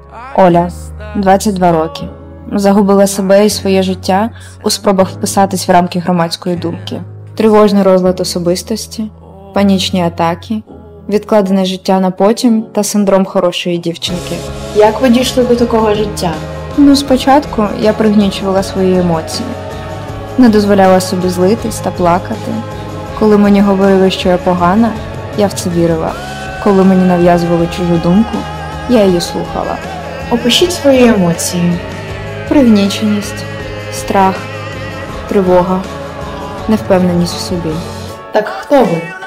Оля, 22 роки. Загубила себе і своє життя у спробах вписатись в рамки громадської думки. Тривожний розлад особистості, панічні атаки, відкладене життя на потім та синдром хорошої дівчинки. Як ви дійшли до такого життя? Спочатку я пригнічувала свої емоції. Не дозволяла собі злитись та плакати. Коли мені говорили, що я погана, я в це вірила. Коли мені нав'язували чужу думку, я її слухала. Опишіть свої емоції. Пригніченість, страх, тривога, невпевненість в собі. Так хто ви?